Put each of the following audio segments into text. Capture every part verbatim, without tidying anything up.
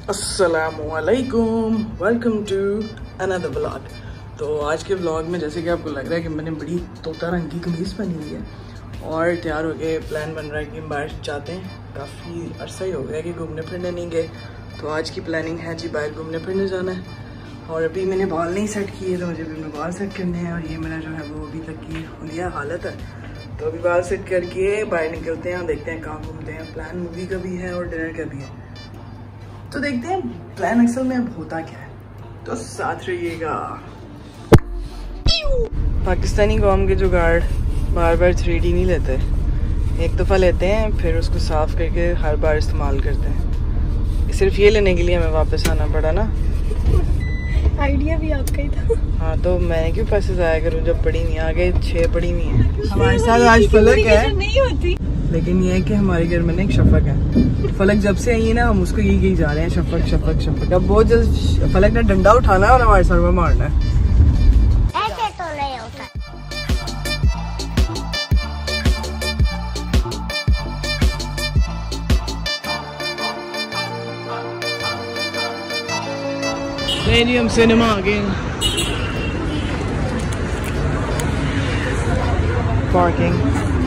अस्सलामुअलैकुम, welcome to another vlog. तो आज के व्लॉग में जैसे कि आपको लग रहा है कि मैंने बड़ी तोता रंग की कमीज़ पहनी हुई है और तैयार हो गए। प्लान बन रहा है कि हम बाहर जाते हैं। काफ़ी अरसा ही हो गया कि घूमने फिरने नहीं गए, तो आज की प्लानिंग है जी बाहर घूमने फिरने जाना है। और अभी मैंने बाल नहीं सेट किए, तो मुझे अभी अपने बाल सेट करने हैं और ये मेरा जो है वो अभी तक की हुलिया हालत है। तो अभी बाल सेट करके बाहर निकलते हैं और देखते हैं कहाँ घूमते हैं। प्लान मूवी का भी है और डिनर का भी है, तो देखते हैं प्लान असल में अब होता क्या है। तो साथ रहिएगा। पाकिस्तानी कौम के जुगाड़ बार बार थ्री डी नहीं लेते, एक दफ़ा लेते हैं फिर उसको साफ करके हर बार इस्तेमाल करते हैं। सिर्फ ये लेने के लिए हमें वापस आना पड़ा ना। आइडिया भी आपका ही था। हाँ, तो मैंने क्यों पैसे ज़ाया करूँ जब पड़ी नहीं, आगे छः पड़ी नहीं है। हमारे साथ आज फलक है, नहीं होती, लेकिन ये है कि हमारे घर में ना एक शफक है। फलक जब से आई है ना, हम उसको यही कही जा रहे हैं, शफक शफक शफक। अब बहुत जल्द फलक ने डंडा उठाना है और हमारे सर में मारना है। ऐसे तो नहीं होता। नहीं जी, हम सिनेमा आ गए। पार्किंग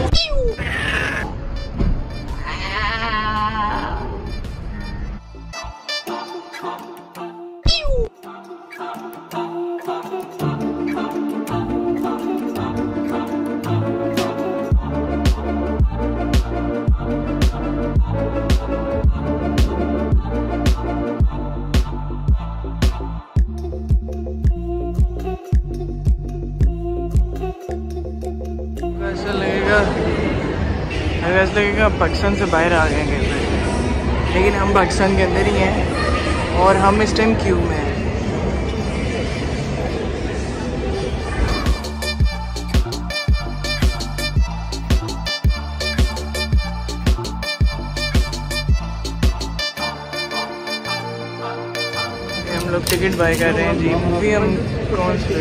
ऐसा लगेगा ऐसा लगेगा पाकिस्तान से बाहर आ गए हैं, लेकिन हम पाकिस्तान के अंदर ही हैं और हम इस टाइम क्यू में हैं। हम लोग टिकट बाय कर रहे हैं जी। मूवी हम कौन सी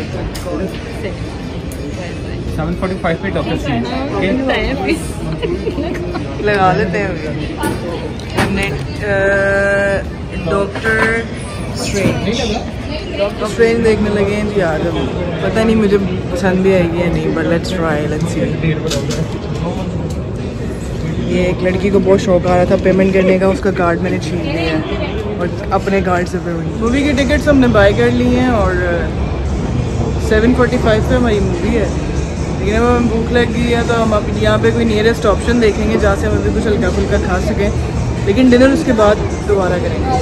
सेवन फोर्टी फाइव पे डॉक्टर सी लगा लेते हैं। हमने डॉक्टर स्ट्रेंज डॉक्टर स्ट्रेंज देखने लगे हैं जी आज। हम पता नहीं मुझे पसंद भी आएगी या नहीं, but let's try, let's see. ये एक लड़की को बहुत शौक आ रहा था पेमेंट करने का, उसका कार्ड मैंने छीन लिया है और अपने कार्ड से पेमेंट। मूवी की टिकट्स हमने बाय कर ली हैं और सेवन फोर्टी फाइव पे हमारी मूवी है। लेकिन अब हमें भूख लग गई है, तो हम अब यहाँ पे कोई नियरेस्ट ऑप्शन देखेंगे जहाँ से हम अभी कुछ हल्का फुल्का खा सकें, लेकिन डिनर उसके बाद दोबारा करेंगे।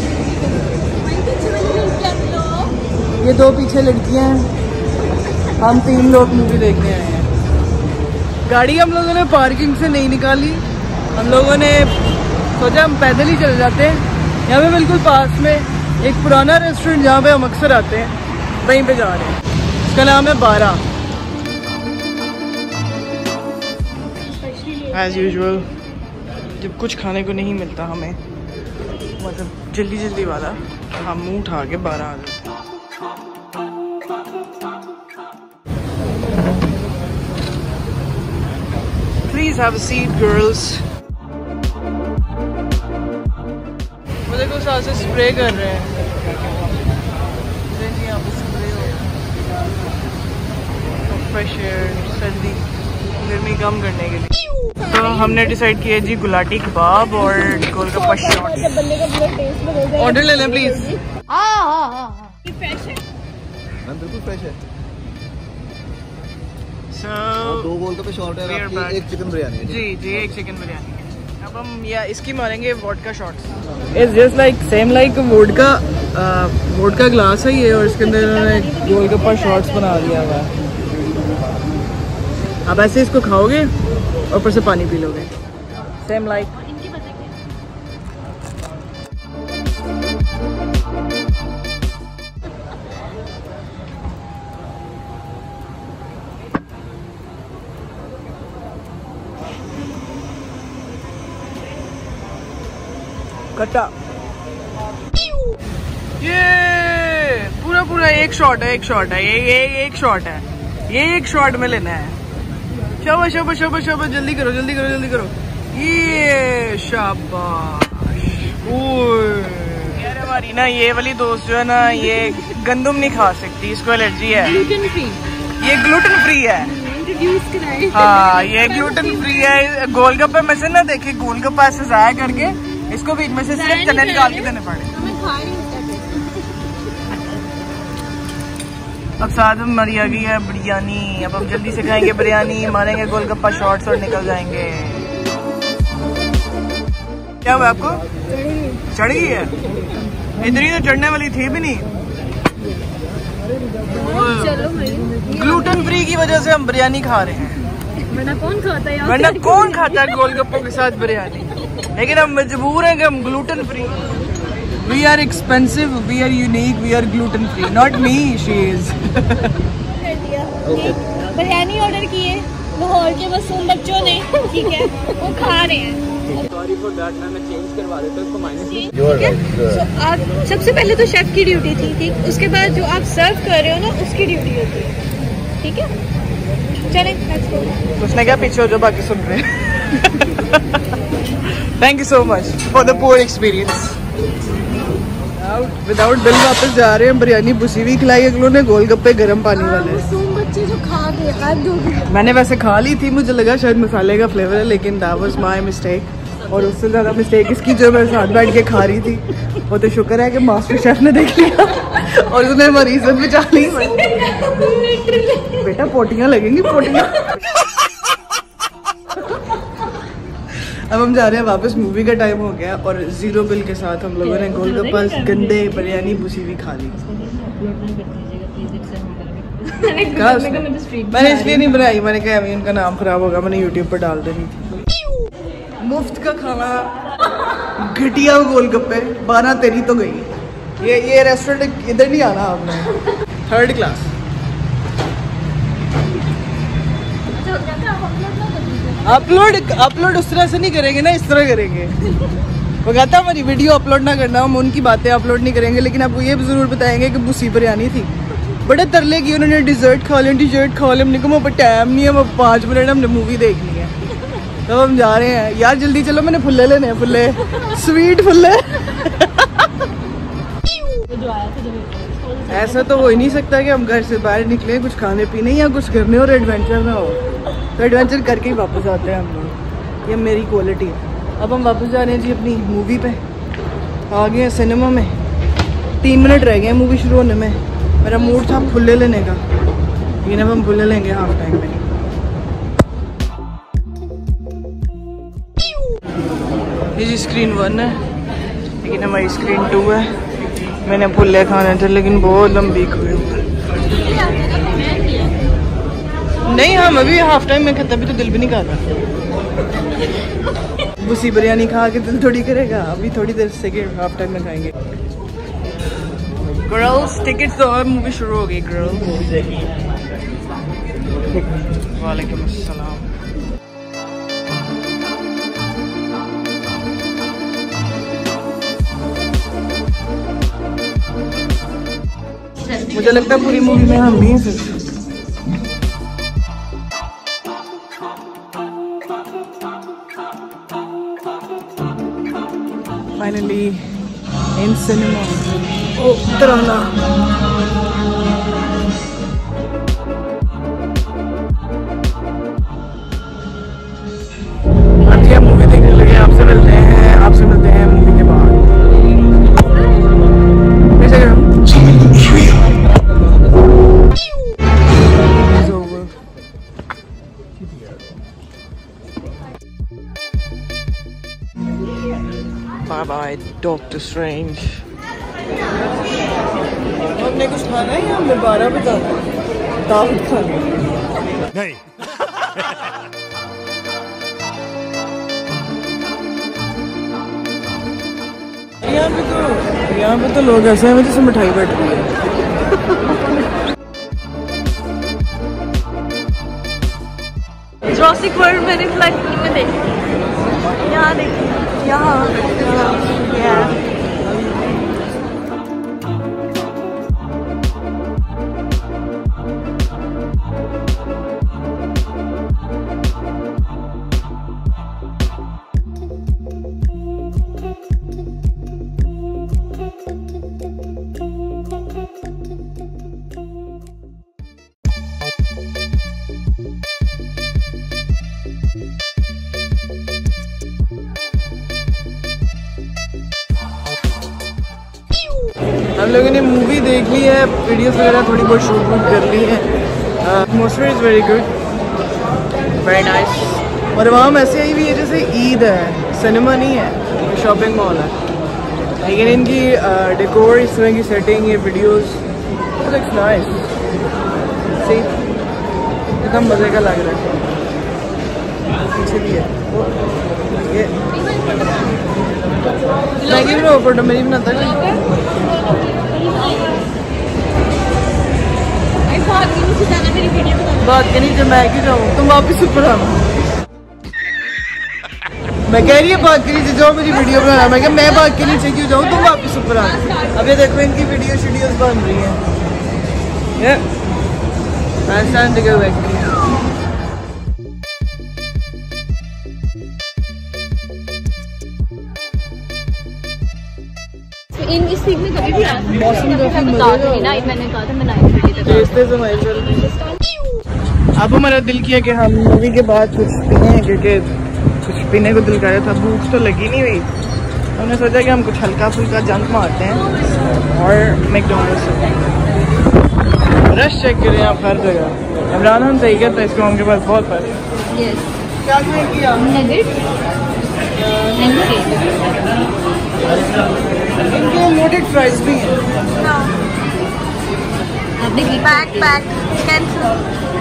ये दो पीछे लड़कियाँ हैं, हम तीन लोग मूवी देखने आए हैं। गाड़ी हम लोगों ने पार्किंग से नहीं निकाली, हम लोगों ने सोचा हम पैदल ही चले जाते हैं। यहाँ पे बिल्कुल पास में एक पुराना रेस्टोरेंट जहाँ पे हम अक्सर आते हैं, वहीं पे जा रहे हैं। उसका नाम है बारह। एज यूजुअल जब कुछ खाने को नहीं मिलता हमें, मतलब जल्दी जल्दी वाला, तो हम मुंह उठा के बारह आ जाते हैं। Please have a seat girls. वो देखो साथ से स्प्रे कर रहे हैं। यहाँ पे स्प्रे हो रहा है, फ्रेश एयर, सर्दी, गर्मी कम करने के लिए। तो हमने डिसाइड किया जी गुलाटी कबाब और गोलगप्पा शॉट। ऑर्डर ले लें प्लीज। फ्रेश है, बिल्कुल फ्रेश है। So, दो गोलगप्पे शॉट है, आपकी एक चिकन बिरयानी है। जी जी एक चिकन बिरयानी है। अब हम या इसकी मारेंगे vodka shots. It's just like same like vodka vodka glass है ये, और इसके अंदर इन्होंने गोलगप्पा शॉट्स बना दिया हुआ है। अब ऐसे इसको खाओगे और ऊपर से पानी पी लोगे, सेम लाइक। खट्टा। ये पूरा पूरा एक शॉट है, एक शॉट है, ये ये एक शॉट है, ये एक शॉट में लेना है। शाबाश शाबाश शाबाश शाबाश, जल्दी करो जल्दी करो जल्दी करो। ये शाबाश। ओए हमारी ना ये वाली दोस्त जो है ना ये गंदम नहीं खा सकती, इसको एलर्जी है। Gluten free. ये ग्लूटेन फ्री है। इंट्रोड्यूस कराए। हाँ ये ग्लूटेन फ्री है। गोलगप्पे में से ना देखिए गोलगप्पा ऐसे जाया करके इसको बीच में से सिर्फ चने निकाल के देने पड़े। अब साथ में हमारी आ गई है बिरयानी। अब हम जल्दी से खाएंगे बिरयानी, मारेंगे गोलगप्पा शॉट्स और निकल जाएंगे। क्या हुआ आपको? चढ़ गई है? इतनी तो चढ़ने वाली थी भी नहीं। ग्लूटेन फ्री की वजह से हम बिरयानी खा रहे हैं, वरना कौन खाता है? वरना कौन खाता है गोलगप्पों के साथ बिरयानी। लेकिन हम मजबूर हैं कि हम gluten free. We are expensive, we are unique, we are gluten free. Not me, she is. Biryani order किए लाहौर के मासूम बच्चों ने, ठीक है, वो खा रहे हैं। Sorry for that, मैं चेंज करवा देता हूँ इसको माइनस में। So, आप सबसे पहले तो शेफ की ड्यूटी थी, ठीक, उसके बाद जो आप सर्व कर रहे हो ना उसकी ड्यूटी होती है, ठीक है। चलें, let's go। उसने क्या पीछे हो जो बाकी सुन रहे हैं। Thank you so much for the poor experience. Without bill वापस जा रहे हैं। बिरयानी बुसी भी खिलाई अगलों ने, गोलगप्पे गर्म पानी वाले। मासूम बच्चे जो खा गए, हद हो गई। मैंने वैसे खा ली थी, मुझे लगा शायद मसाले का फ्लेवर है, लेकिन दैट वाज माय मिस्टेक। और उससे ज्यादा मिस्टेक इसकी जो मैं साथ बैठ के खा रही थी। वो तो शुक्र है कि मास्टर शेफ ने देख लिया और उसने हमारी इज्जत बचा ली। बेटा पोटियां लगेंगी, पोटियां। अब हम जा रहे हैं वापस, मूवी का टाइम हो गया और जीरो बिल के साथ हम लोगों ने गोलगप्पा गंदे बिरयानी बुसी भी खा ली। मैंने इसलिए नहीं बनाई, मैंने कहा अभी उनका नाम खराब होगा, मैंने यूट्यूब पर डाल देनी थी। मुफ्त का खाना, घटिया गोलगप्पे, बारह तेरी तो गई। ये ये रेस्टोरेंट इधर नहीं आना आपने। Third class. अपलोड अपलोड उस तरह से नहीं करेंगे ना, इस तरह करेंगे। वो कहता हमारी वीडियो अपलोड ना करना, हम उनकी बातें अपलोड नहीं करेंगे, लेकिन आपको ये भी जरूर बताएंगे कि बुसी बिरयानी थी। बड़े तरले की उन्होंने डिजर्ट खा लिया, डिजर्ट खा लिया। हमने कहा पर टाइम नहीं है, वो पाँच मिनट हमने मूवी देखनी है। तब हम जा रहे हैं। यार जल्दी चलो, मैंने फुल्ले लेने हैं, फुल्ले स्वीट फुल्ले। ऐसा तो हो ही नहीं सकता कि हम घर से बाहर निकले कुछ खाने पीने या कुछ करने और एडवेंचर ना हो। तो एडवेंचर करके ही वापस आते हैं हम लोग, ये मेरी क्वालिटी है। अब हम वापस जा रहे हैं जी अपनी मूवी पे। आ गए हैं सिनेमा में, तीन मिनट रह गए हैं मूवी शुरू होने में। मेरा मूड था फुल्ले लेने का, लेकिन अब हम फुल्ले लेंगे हाफ टाइम में। ये जी स्क्रीन वन है, लेकिन हमारी स्क्रीन टू है। मैंने फुल्ले खाने थे लेकिन बहुत लंबी क्यू। नहीं हम अभी हाफ टाइम में खाते, अभी तो दिल भी नहीं करता। बुसी बिरयानी खा के दिल थोड़ी करेगा, अभी थोड़ी देर से हाफ टाइम में खाएंगे। गर्ल्स टिकट्स तो और मूवी शुरू हो गई। गर्ल्स वालेकुम अस्सलाम। मुझे लगता है पूरी मूवी में हम ही सिर्फ। Finally in cinema. ओ तराना अब हम मूवी देखने लगे। आपसे मिलते हैं आपसे मिलते हैं मूवी के बाद। Bye bye, Doctor Strange. हमने कुछ खाना है या हमने बारह बजा दाल खानी? नहीं। यहाँ पे तो यहाँ पे तो लोग ऐसे हैं जैसे मिठाई बैठ रही है। Jurassic World मैंने फ्लाइट में देखी, यहाँ देखी, यहाँ यहाँ लोगों ने मूवी देख ली है, वीडियोस वगैरह थोड़ी बहुत शूट वूट कर ली है। Atmosphere is very good, very nice. और वहाँ ऐसे आई हुई है जैसे ईद है, सिनेमा नहीं है, शॉपिंग मॉल है, लेकिन इनकी डेकोर, इस तरह की सेटिंग, ये वीडियोस लुक्स नाइस। सी कितना मज़े का लग रहा है। पीछे भी है ये मैगी ब्रो, फोटो मेरी बनाता है। बात के नीचे मैं क्यों जाऊँ, तुम वापिस ऊपर आना। मैं कह रही है बात के नीचे जाओ, मेरी वीडियो बनाना। मैं कह मैं बात के नीचे क्यों जाऊँ, तुम वापिस ऊपर आना। अब ये देखो इनकी वीडियो शीडियोस बन रही हैं। I stand to go back. इन इस वीक में कभी भी मौसम काफी ना, मैंने कहा था मैं नाइट अब हमारा दिल किया कि हम मूवी के बाद कुछ पीने, क्योंकि कुछ पीने को दिल कर रहा था, भूख तो लगी नहीं हुई। हमने सोचा कि हम कुछ हल्का फुल्का जंक मारते हैं और मैकडॉनल्ड्स से। रश चेक करें आप हर जगह। इमरान हम सही कहता है, इसको उनके पास बहुत पर क्या किया इनके लोडेड फ्राइज भी हैं। Back back cancel.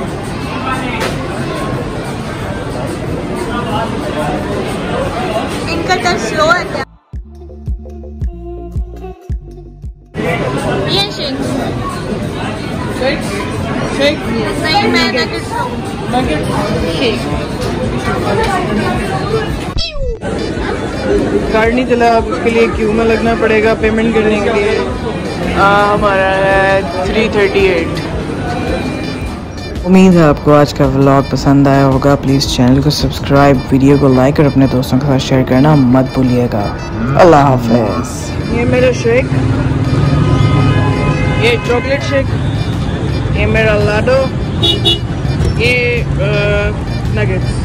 इनका टच स्लो है क्या? ये शेक शेक शेक नहीं, मैं नगेट्स लूं। नगेट्स शेक कार्ड नहीं चला, अब उसके लिए क्यू में लगना पड़ेगा पेमेंट करने के लिए। आ, हमारा है थ्री थर्टी एट। उम्मीद है आपको आज का व्लॉग पसंद आया होगा। प्लीज़ चैनल को सब्सक्राइब, वीडियो को लाइक और अपने दोस्तों के साथ शेयर करना मत भूलिएगा। अल्लाह हाफ़िज़। ये मेरा शेक, ये चॉकलेट शेक, ये मेरा लाडो, ये नगेट्स।